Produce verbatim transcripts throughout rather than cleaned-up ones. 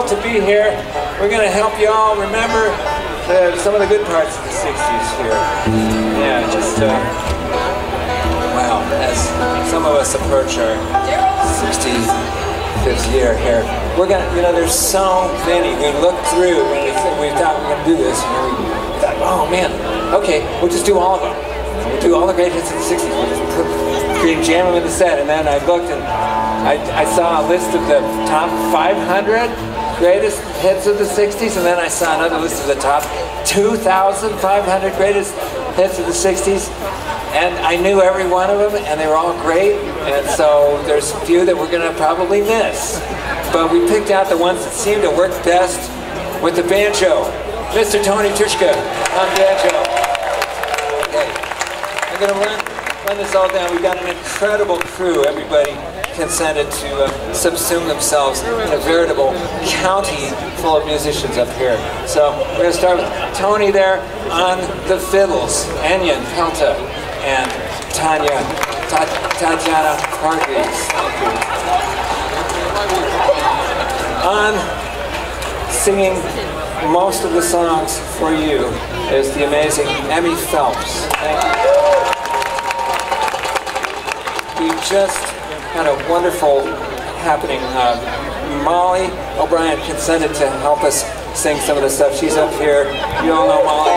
thrilled to be here. We're going to help you all remember the, some of the good parts of the sixties here. Yeah, just, uh, wow, as some of us approach our sixty-fifth year here, we're going to, you know, there's so many. We looked through when we, we thought we were going to do this, and we thought, oh man, okay, we'll just do all of them. We'll do all the great hits of the sixties. We'll just put, jam them in the set. And then I looked and I, I saw a list of the top five hundred greatest hits of the sixties, and then I saw another list of the top two thousand five hundred greatest hits of the sixties. And I knew every one of them, and they were all great. And so there's a few that we're going to probably miss. But we picked out the ones that seemed to work best with the banjo. Mister Tony Trischka on banjo. Okay. I'm going to run, run this all down. We've got an incredible crew. Everybody consented to uh, subsume themselves in a veritable county full of musicians up here. So we're going to start with Tony there on the fiddles, Anya Pelta, and Tanya, Ta Tatiana Hargreaves. On singing most of the songs for you is the amazing Emmy Phelps. Thank you. We just had a wonderful happening. Uh, Molly O'Brien consented to help us sing some of the stuff. She's up here. You all know Molly.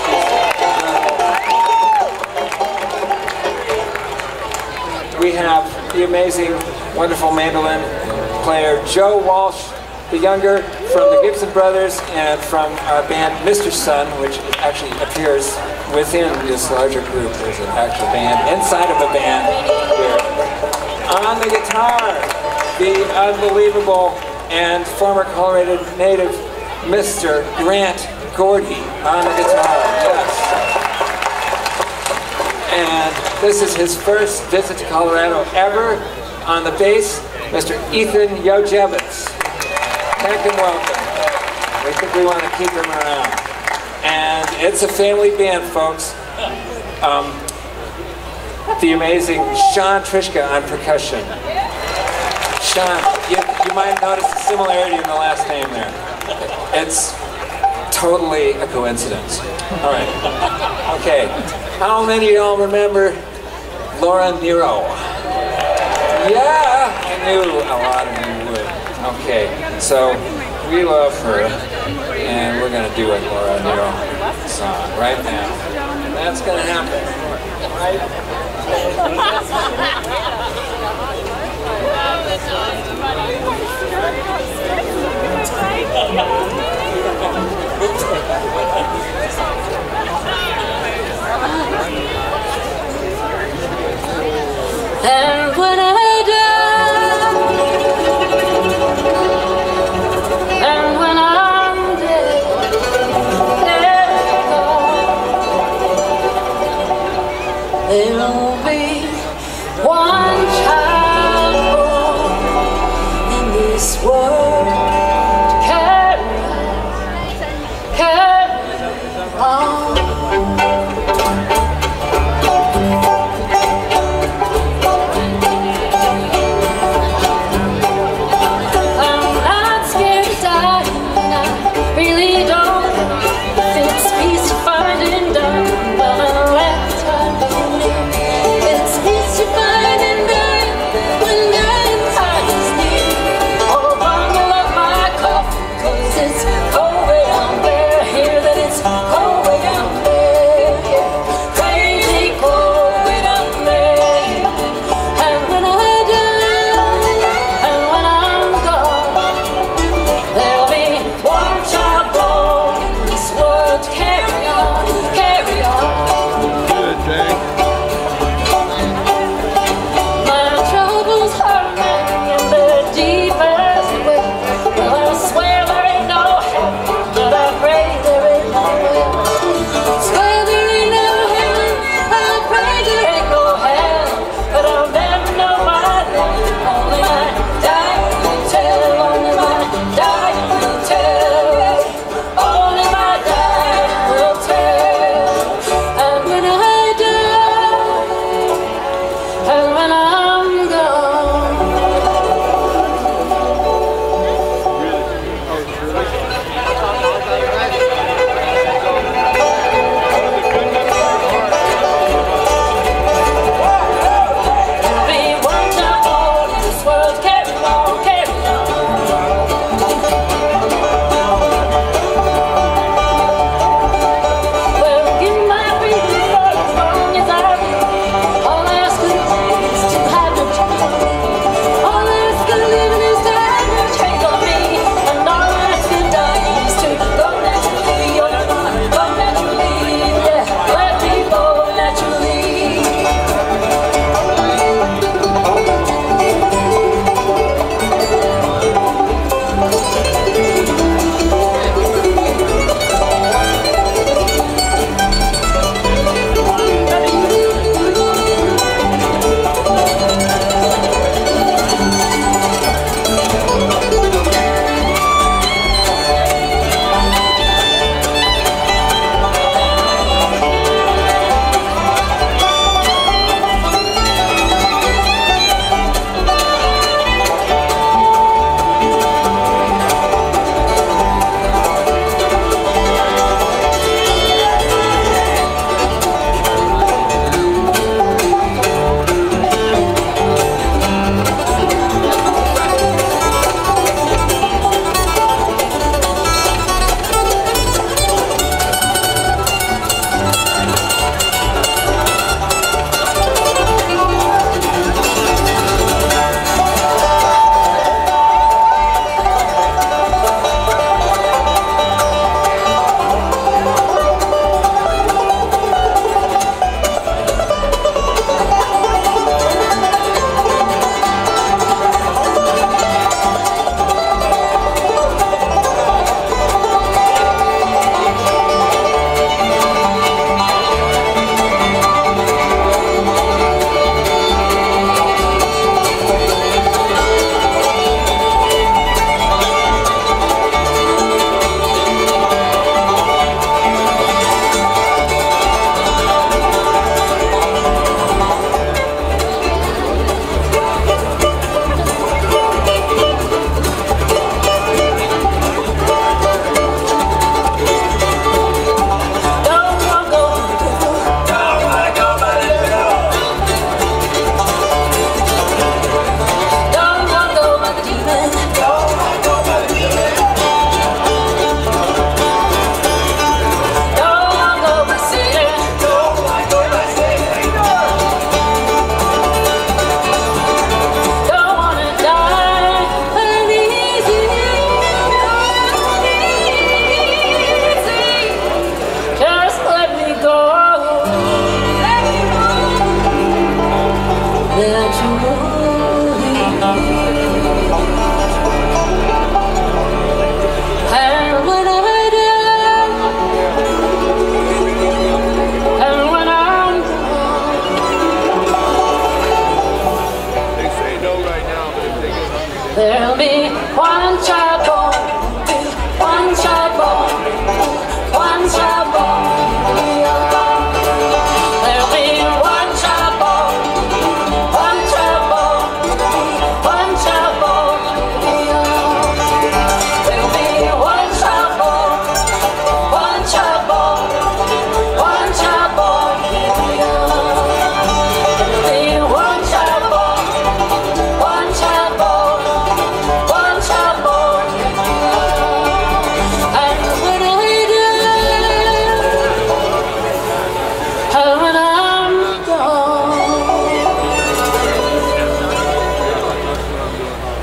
We have the amazing, wonderful mandolin player Joe Walsh, the younger, from the Gibson Brothers and from our band Mister Sun, which actually appears within this larger group. There's an actual band inside of a band here. On the guitar, the unbelievable and former Colorado native Mister Grant Gordy on the guitar. Yes. And this is his first visit to Colorado ever. On the bass, Mister Ethan Yojevitz. Heck and welcome. We think we want to keep him around. And it's a family band, folks. Um, the amazing Sean Trischka on percussion. Sean, you, you might notice a similarity in the last name there. It's totally a coincidence. All right. Okay. How many of y'all remember Laura Nero? Yeah, I knew a lot of you would. Okay, so we love her, and we're going to do a Laura Nero song right now. And that's going to happen, right? And when I die, and when I'm dead, there will be one child born in this world to carry on, carry on. It's cold way down there, hear that it's cold way down there.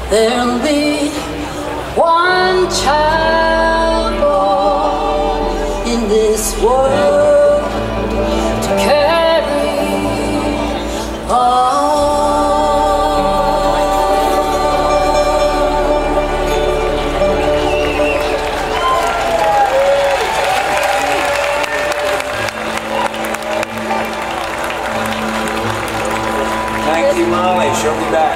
There'll be one child born in this world to carry on. Thank you, Molly. She'll be back.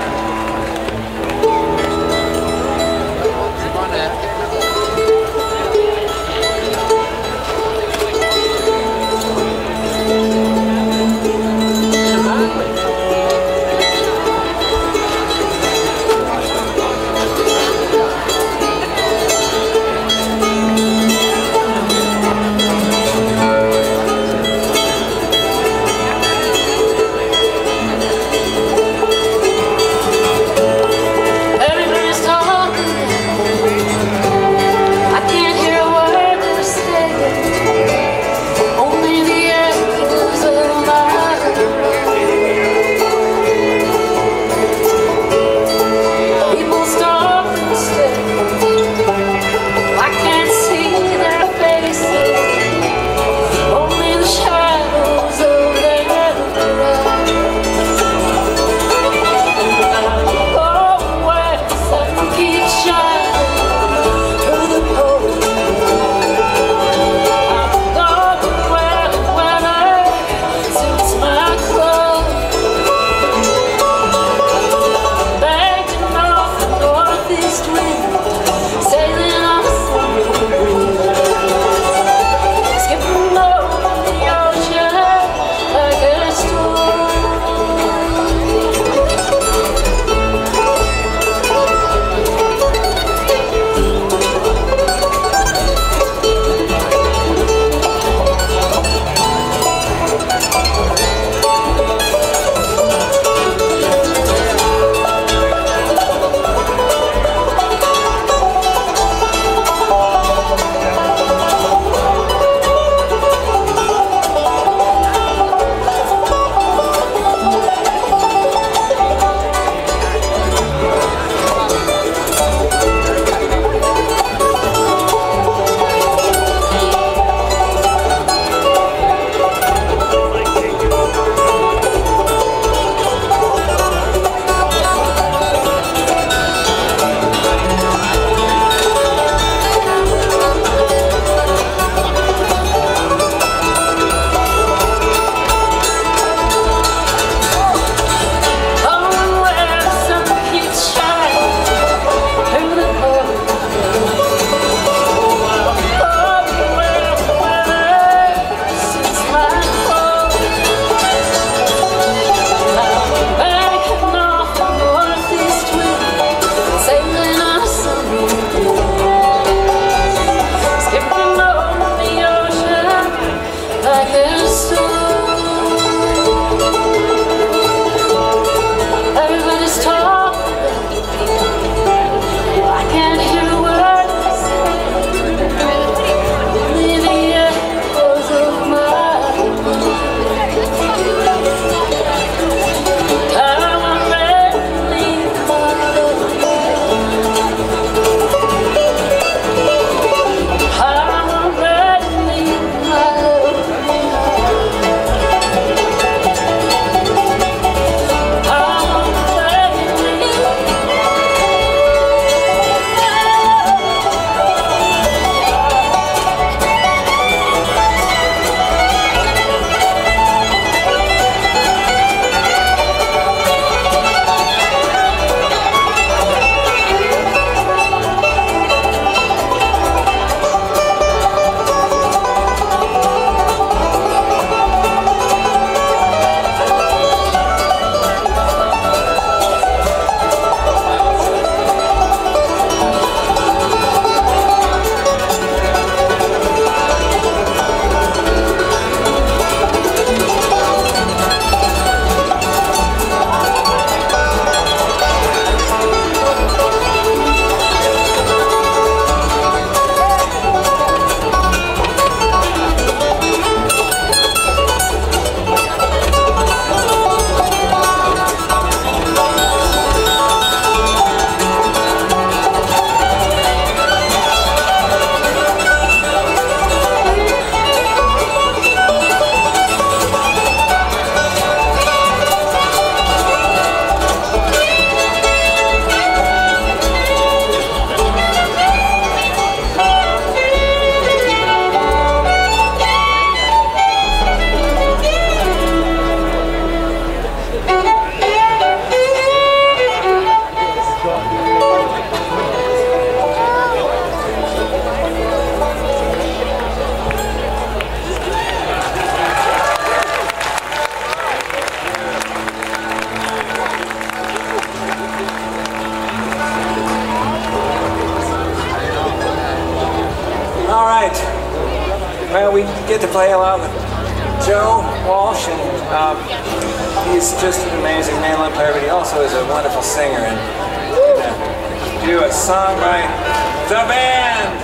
to play a lot with Joe Walsh, and um, he's just an amazing mandolin player, but he also is a wonderful singer, and we're gonna do a song by The Band.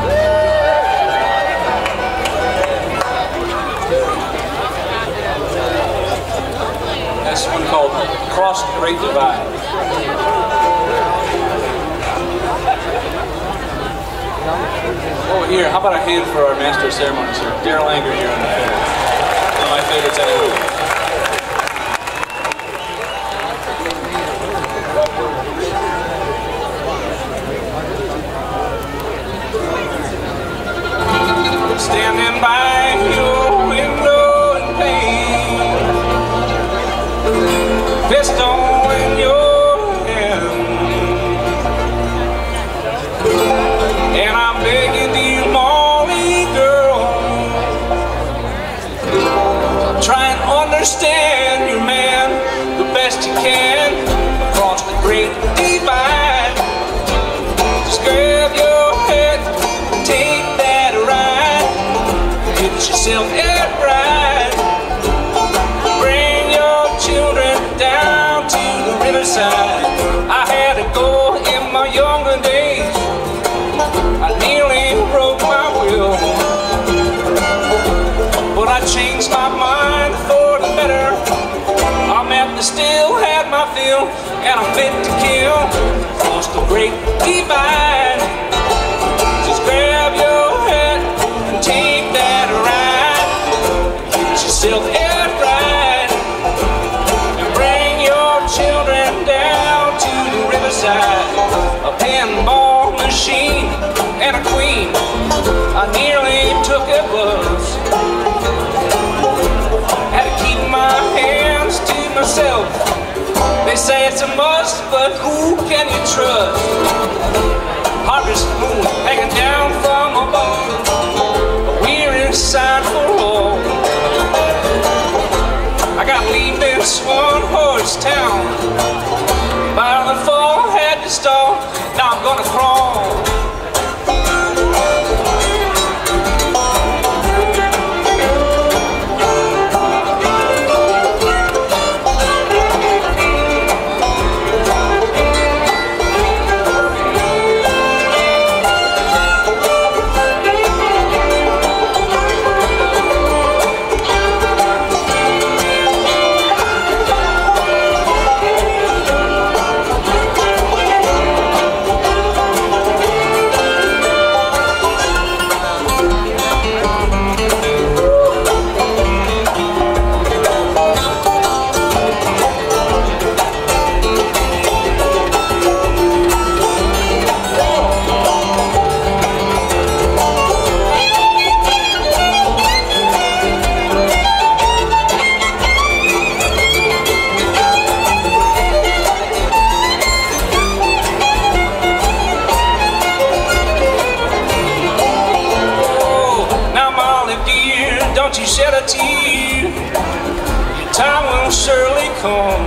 That's one called Cross the Great Divide. Oh, here, how about a hand for our master of ceremonies here, Darol here on the fiddle. One of my favorites anyway. Standing by your window in pain, pistol in your hand, and I'm begging you, Molly girl, try and understand your man the best you can. Across the great divide, just grab your head and take that ride. Get yourself it right. Bring your children down to the riverside. I had to go in my younger days. I nearly broke my will, but I changed my mind for the better. I'm at the still had my fill, and I'm fit to kill. Across the great divide, just grab your head and take that ride. Get yourself it right, and bring your children down to the riverside. A pinball machine and a queen, I nearly took a bus. Had to keep my hands to myself. They say it's a must, but who can you trust? Harvest moon hanging down from above, a weary sign for all. I got to leave this one horse town. By the fall had to stall. Now I'm gonna crawl. Don't you shed a tear, your time will surely come.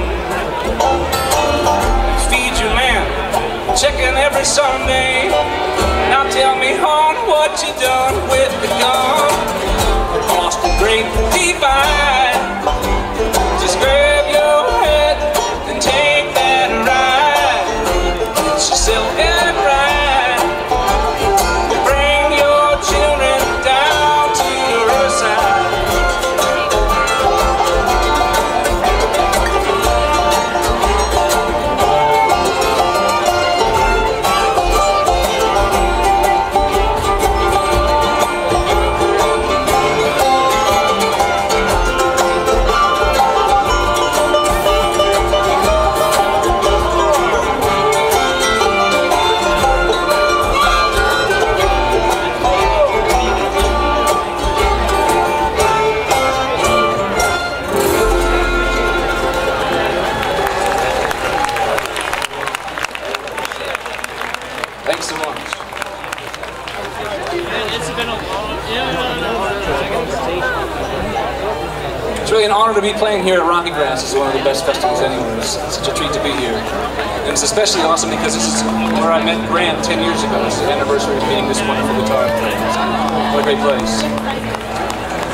Feed your man, checking every Sunday. Now tell me, hon, what you done with the gun? Across the great divide, just grab your head and take that ride. Get yourself it right, bring your children down to the riverside. Thanks so much. It's been a long, It's really an honor to be playing here at RockyGrass. It's one of the best festivals anywhere. It's such a treat to be here. And it's especially awesome because this is where I met Grant ten years ago. It's the anniversary of being this wonderful guitar player. What a great place.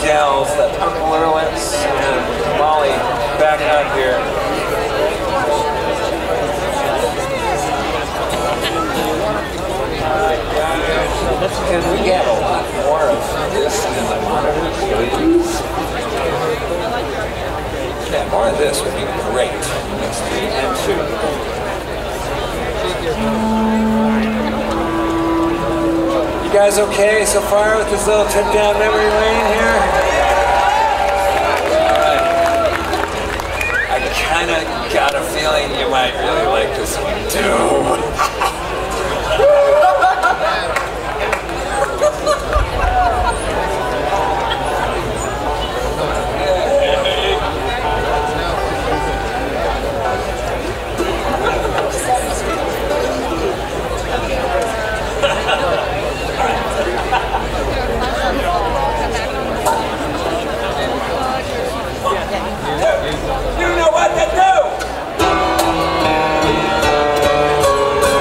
gals, the Uncle and Molly back out here. Can we get a lot more of this in the monitor, please? Yeah, more of this would be great. Let's do M two. You guys okay so far with this little trip down memory lane here? Alright. I kinda got a feeling you might really like this one too. You know what to do!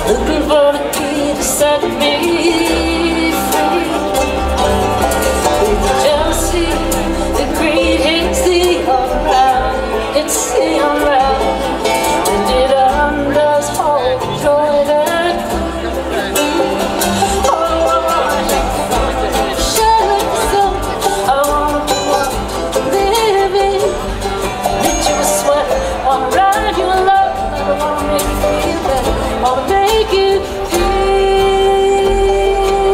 looking for the key to set me free. With the jealousy, the greed, it's the unravel, it's the unravel, and it undoes all the joy that oh, I wanna share it so I wanna be one to live in, knit you a sweater, wanna ride you a love, I wanna make you feel better, wanna make you feel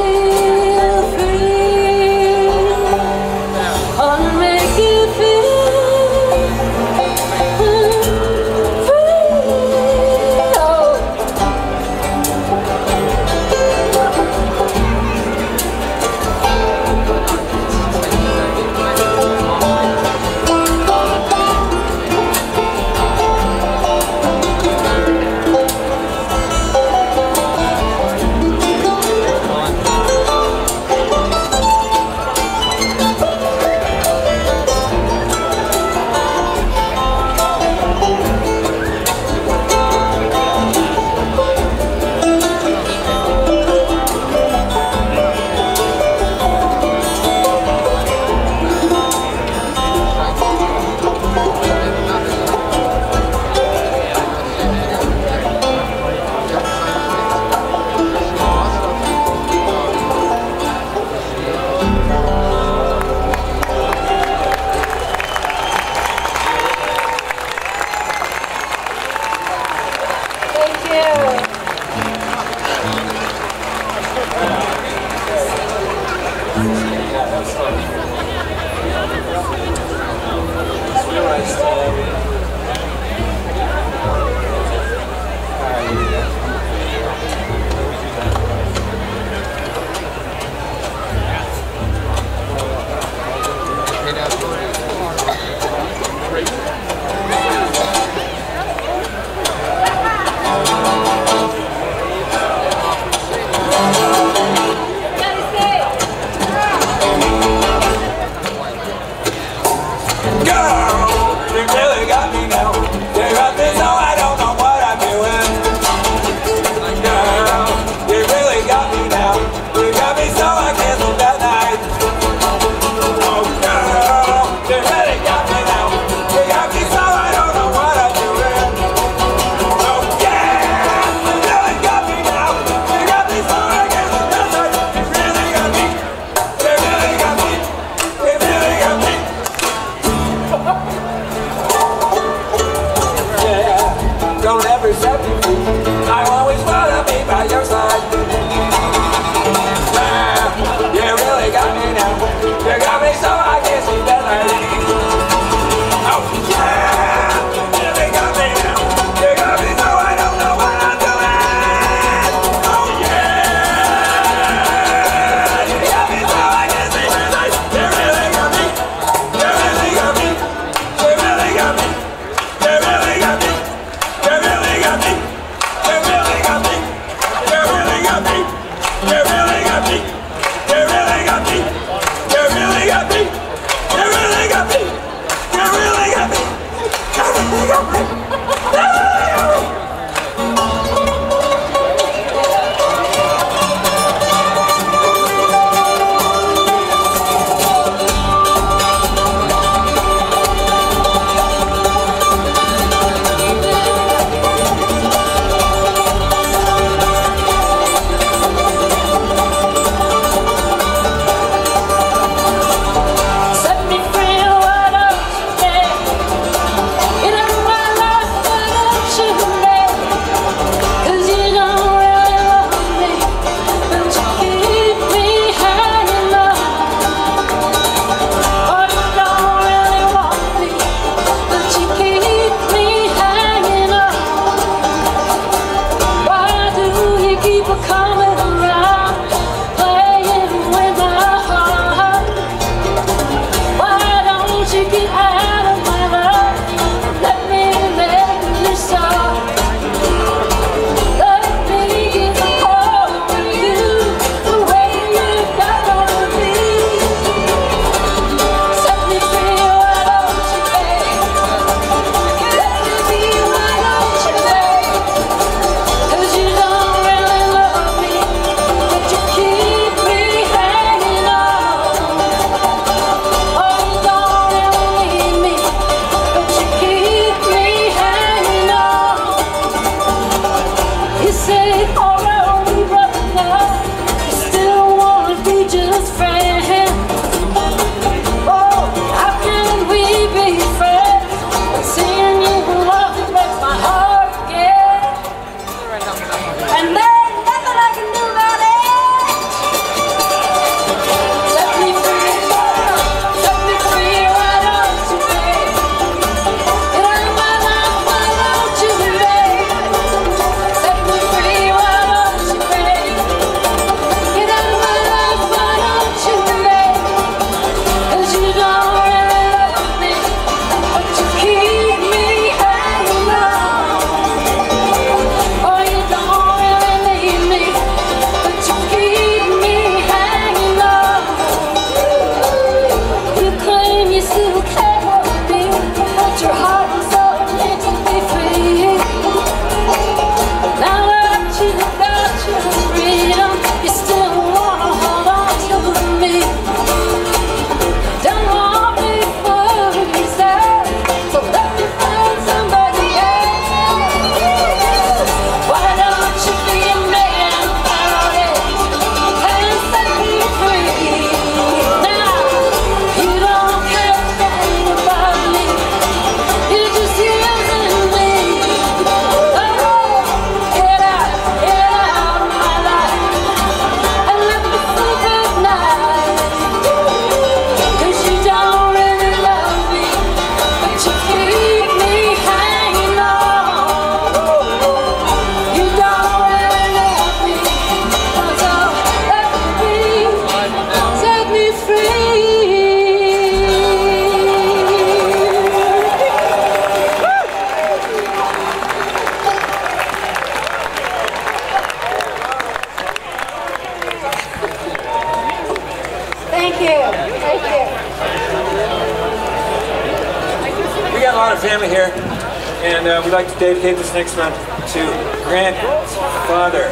family here, and uh, we'd like to dedicate this next one to grandfather.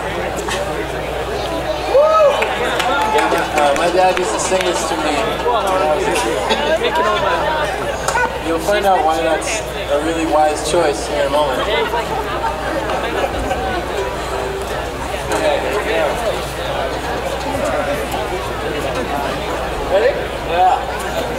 Uh, my dad used to sing this to me when I was a kid. You'll find out why that's a really wise choice here in a moment. Okay, here we go. Ready? Yeah.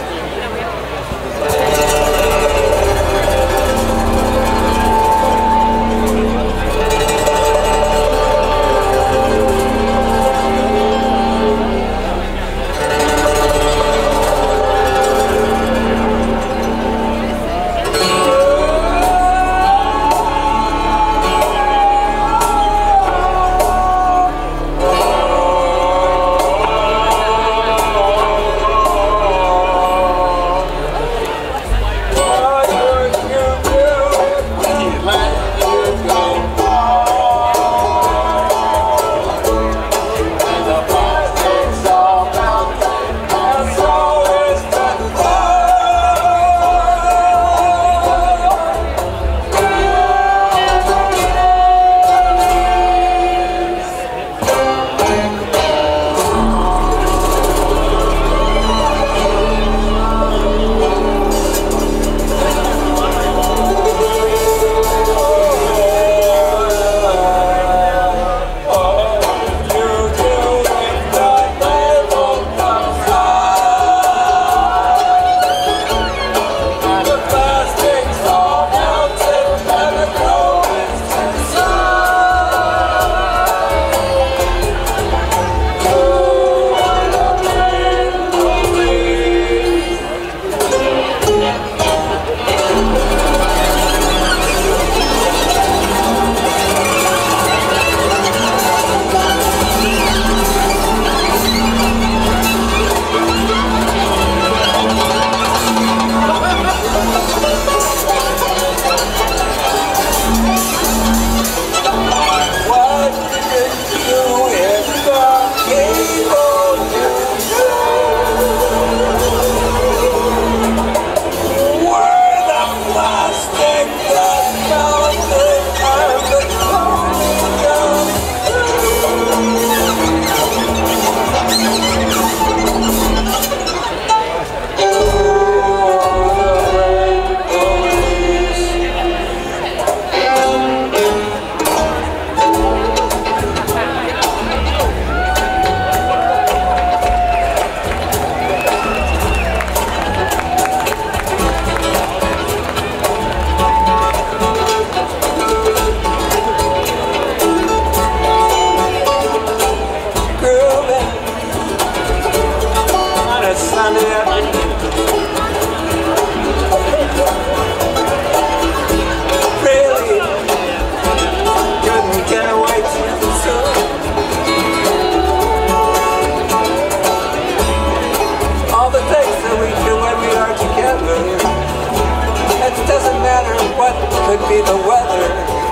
Could be the weather.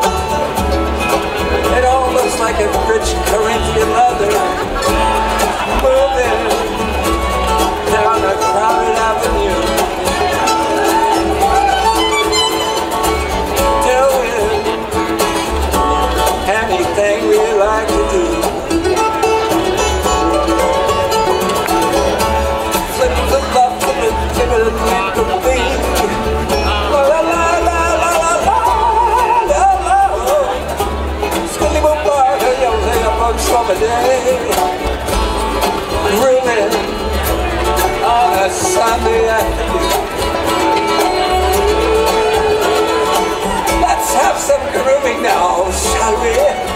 It all looks like a rich Corinthian leather. Moving down a crowded avenue, doing anything we like to do. Flip, flip, flop, flip it, flip it, flip it, flip it. Summer day, grooving on a Sunday afternoon. Let's have some grooving now, shall we?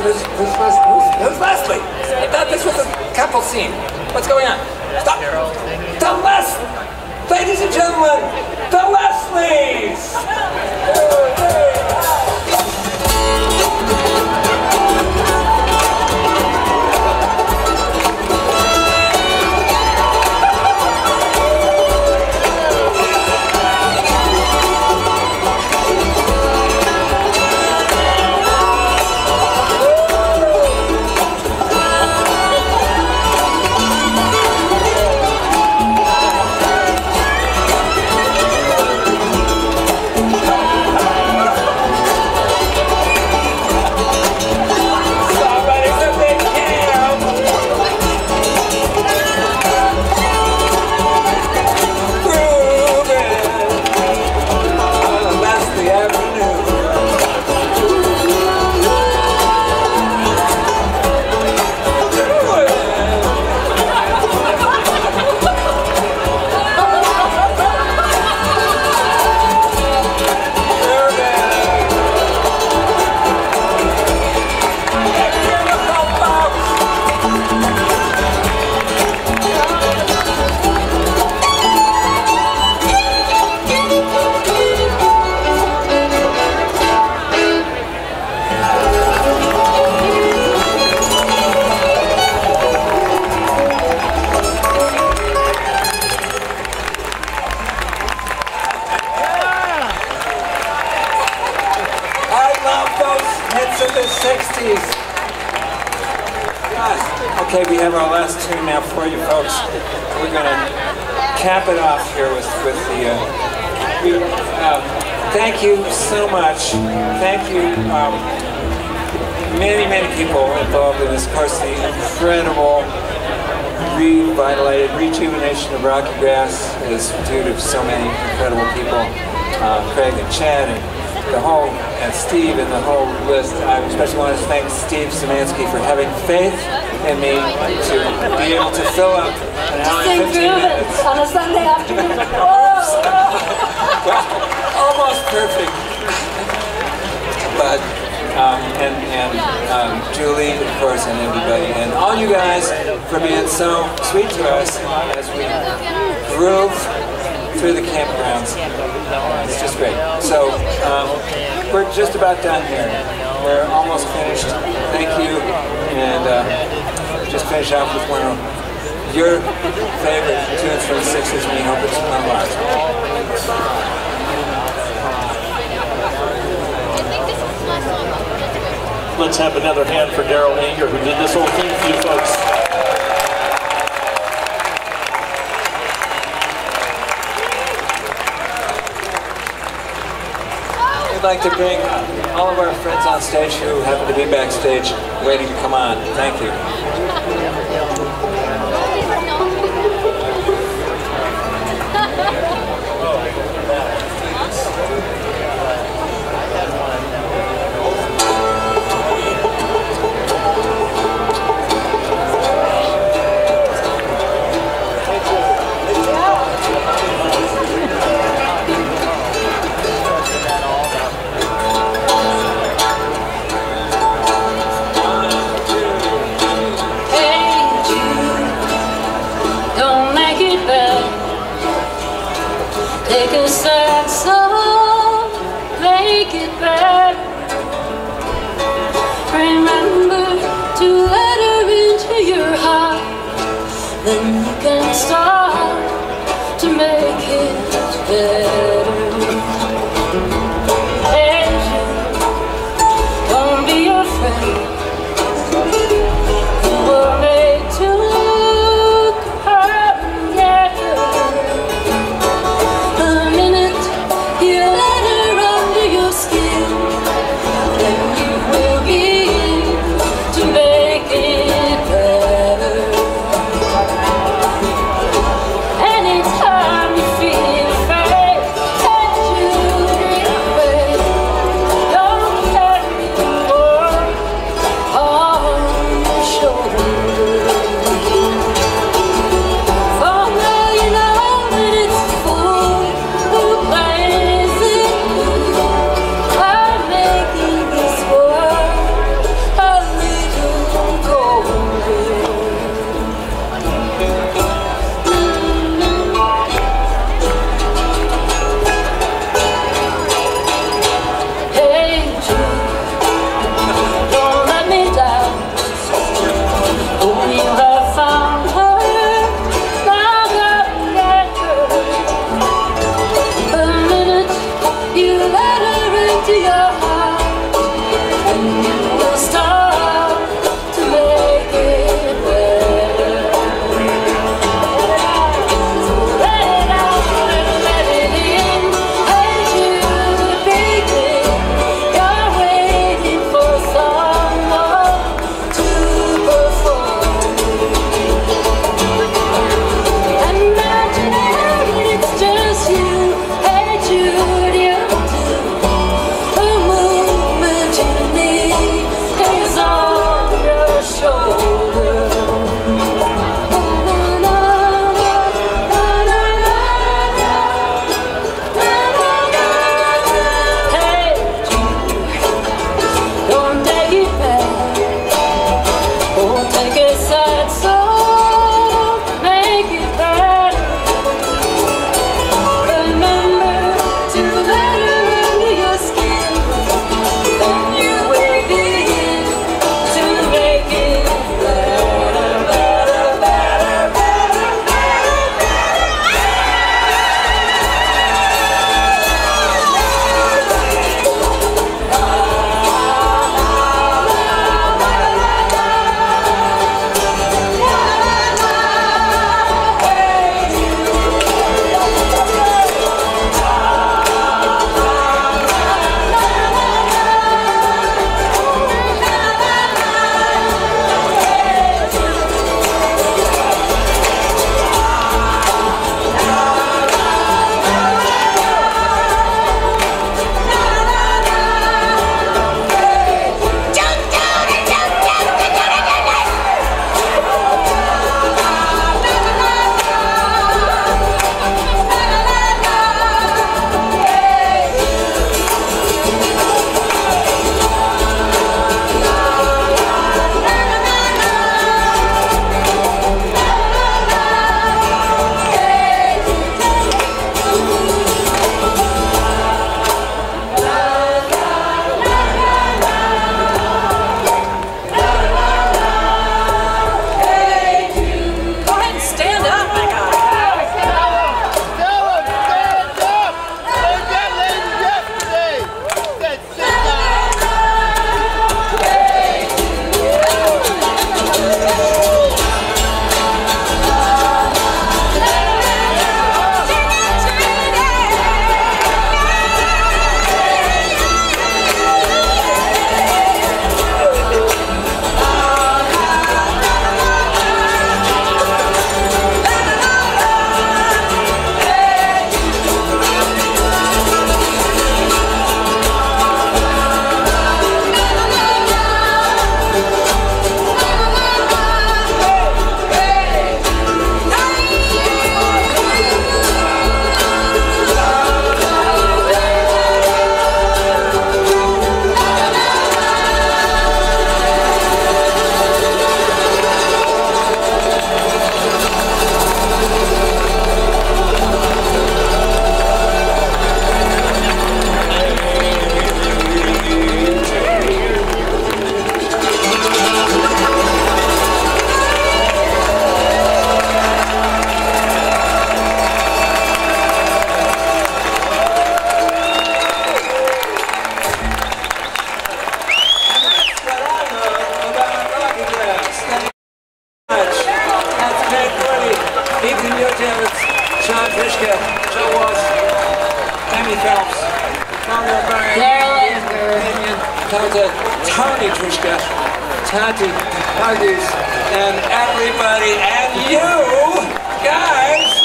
Who's, who's, who's, who's Leslie? I thought this was a couple scene. What's going on? Stop! The Les! Ladies and gentlemen, the Leslies! Okay, we have our last tune now for you folks. We're going to cap it off here with, with the... Uh, we, uh, thank you so much. Thank you. Um, many, many people involved in this. Of course, the incredible revitalized rejuvenation of RockyGrass is due to so many incredible people. Uh, Craig and Chad and the whole, and Steve and the whole list. I especially want to thank Steve Szymanski for having faith in me to be able to fill up an hour and fifteen minutes. On a Sunday afternoon. Well, almost perfect. But, um, and, and um, Julie, of course, and everybody, and all you guys for being so sweet to us as we groove through the campgrounds. It's just great. So um, we're just about done here. We're almost finished. Thank you. And uh, just finish off with one of your favorite tunes from the sixties. We hope it's one of ours. Let's have another hand for Darol Anger, who did this whole thing for you folks. We'd like to bring all of our friends on stage who happen to be backstage waiting to come on. Thank you. talk to Tony Trischka, Tati, Huggies, and everybody, and you guys.